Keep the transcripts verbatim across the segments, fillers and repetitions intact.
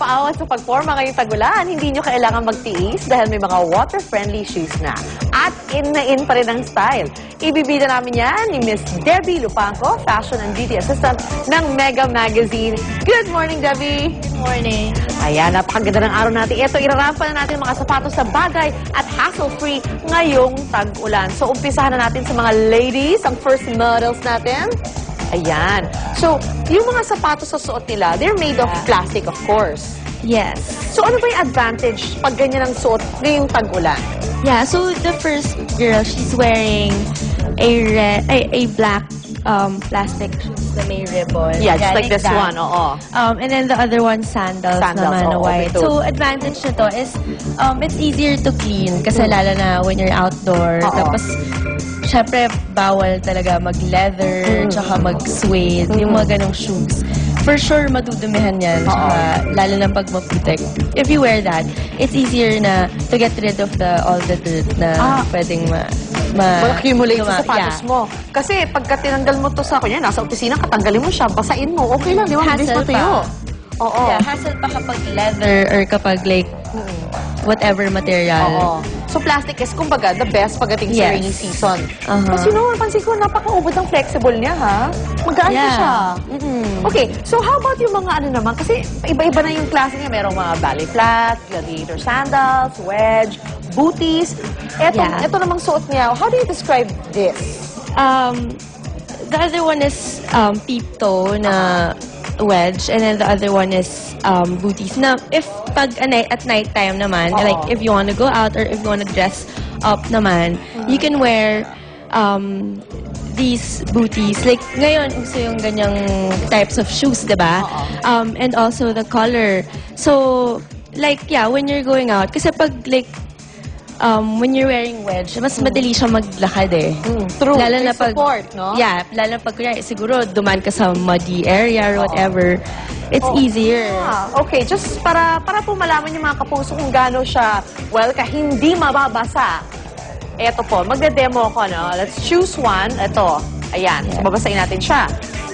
makakaawa sa pagporma ngayong tagulan, hindi nyo kailangan magtiis dahil may mga water-friendly shoes na. At in na in pa rin ang style. Ibibida namin yan ni Miss Debbie Lupanco, Fashion and Beauty Assistant ng Mega Magazine. Good morning, Debbie! Good morning! Ayan, napakaganda ng araw natin. Ito, irarampa na natin mga sapatos sa bagay at hassle-free ngayong tag-ulan. So, umpisahan na natin sa mga ladies, ang first models natin. Ayan. So, yung mga sapatos sa suot nila, they're made of plastic, of course. Yes. So, ano ba yung advantage pag ganyan ang suot ngayong tag-ulan? Yeah, so the first girl, she's wearing a red, a, a black um, plastic shoes na may ribbon. Yeah, just like, like this that. one, oo. Um, and then the other one, sandals, Sandals, naman na oo, white. ito. So, advantage nito is, um, it's easier to clean kasi lalo na when you're outdoor. Oo. Tapos, syempre, bawal talaga mag-leather, Mm. tsaka mag-suede, Mm. yung mga ganong shoes. For sure, madudumihan yan, tsaka lalo na pag maputik. If you wear that, it's easier na to get rid of the all the dirt na Ah. pwedeng ma... ma Ma-accumulate sa tuma- sapatos yeah. mo. Kasi pagka tinanggal mo to sa, kunya, nasa opisina, katanggalin mo siya, basain mo, okay lang, di ba? Mabilis Hassle matuyo. pa. Oo. Yeah, hassle pa kapag leather or kapag like whatever material. Oo. So, plastic is, kumbaga, the best pagdating sa Yes. rainy season. Uh-huh. Kasi no, napansin ko, napaka-ubod ng flexible niya, ha? Magaan na Yeah. siya. Okay, so how about yung mga ano naman? Kasi iba-iba na yung klase niya. Merong mga ballet flat, gladiator sandals, wedge, booties. Eto, Yeah. eto namang suot niya. How do you describe this? Um, the other one is um, peep toe na wedge, and then the other one is um, booties. Na if pag at night, at night time naman, Oo. like if you want to go out or if you want to dress up naman, you can wear um, these booties. Like ngayon, uso yung ganyang types of shoes, diba? Oo. Um, and also the color. So, like, yeah, when you're going out, kasi pag like, um, when you're wearing wedge, mas madali siya maglakad eh. Mm, true. Lalo May na pag, support, no? Yeah, lalo na pag, kunyari, siguro, duman ka sa muddy area or whatever, it's Oo. easier. Ah, okay, just para para po malaman yung mga kapuso kung gaano siya, well, ka hindi mababasa. Eto po, magde-demo ko, no? Let's choose one. Ito, ayan. So, Yeah. babasahin natin siya.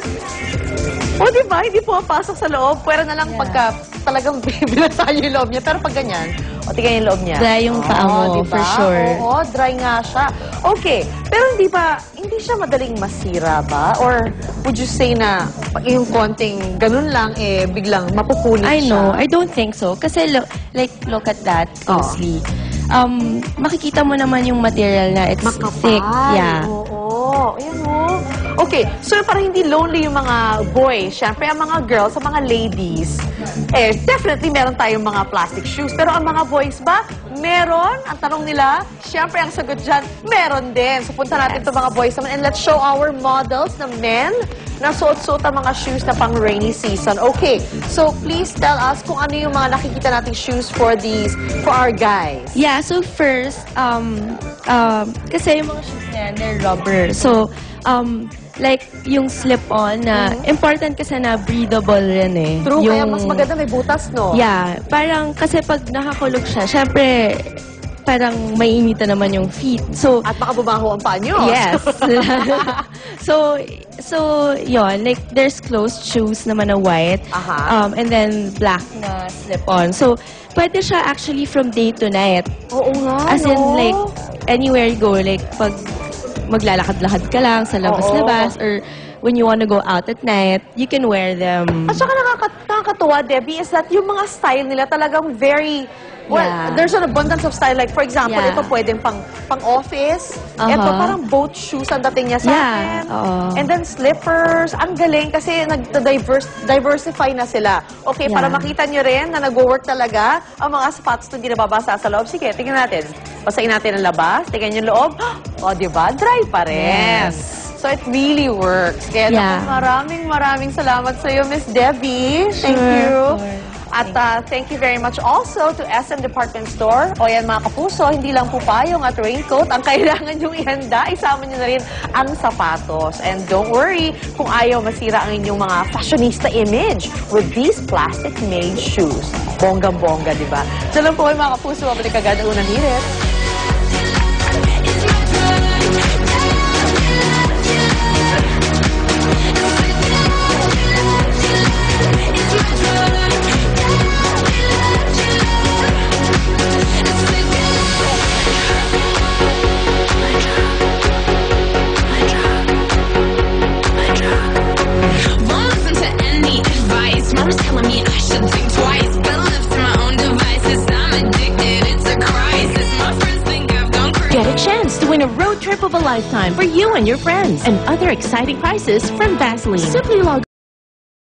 O, di ba? Hindi pumapasok sa loob. Pwera na lang Yeah. pagka talagang binasahan yung loob niya. Pero pag ganyan, o, tingnan yung loob niya. Dry yung paa mo, Oo, diba? for sure. Oo, dry nga siya. Okay, pero hindi ba, hindi siya madaling masira ba? Or would you say na pag yung konting ganun lang, eh, biglang mapupunit I siya? know. I don't think so. Kasi, lo- like, look at that closely. Um, makikita mo naman yung material na it's Makapal. thick. Yeah. Oo. Ayan o. Okay. So, para hindi lonely yung mga boys, syempre, ang mga girls, ang mga ladies, eh, definitely meron tayong mga plastic shoes. Pero ang mga boys ba, meron? Ang tanong nila, syempre, ang sagot dyan, meron din. So, punta natin Yes. to mga boys naman and let's show our models na men na suot-suot ang mga shoes na pang rainy season. Okay. So, please tell us kung ano yung mga nakikita nating shoes for these, for our guys. Yeah, so first, um, um, kasi yung mga shoes na yan, they're rubber. So, um, like, yung slip-on na, important kasi na breathable rin eh. True, yung, kaya mas maganda may butas, no? Yeah, parang kasi pag nakakulog siya, syempre, parang maiinitan naman yung feet. So, At baka bumaho ang paa nyo. yes. so, so, yon, like, there's closed shoes naman na white, Aha. um, and then black na slip-on. So, pwede siya actually from day to night. Oo nga, As in, no? like, anywhere you go, like, pag maglalakad-lakad ka lang sa labas-labas, or when you want to go out at night, you can wear them. At saka nakaka- nakakatuwa, Debbie, is that yung mga style nila talagang very, well, Yeah. there's an abundance of style. Like, for example, Yeah. ito pwedeng pang, pang-office. Uh-huh. Ito parang boat shoes ang dating niya sa Yeah, akin. oo. And then slippers. Ang galing kasi nag-diverse, diversify na sila. Okay, Yeah. para makita nyo rin na nag-work talaga ang mga sapatos na hindi nababasa sa loob. Sige, tingnan natin. Basahin natin ang labas. Tingnan yung loob. O, di ba? Dry pa rin. Yes. So, it really works. Kaya Yeah. naku, maraming maraming salamat sa iyo, Miss Debbie. Thank Sure, you. of course. At uh, thank you very much also to S M Department Store. O yan mga kapuso, hindi lang po payong at raincoat ang kailangan niyong ihanda. Isama niyo na rin ang sapatos. And don't worry kung ayaw masira ang inyong mga fashionista image with these plastic-made shoes. Bongga-bongga, di ba? So lang po mga kapuso, mabalik agad ang unang hirit. trip of a lifetime for you and your friends, and other exciting prices from Vaseline. Simply log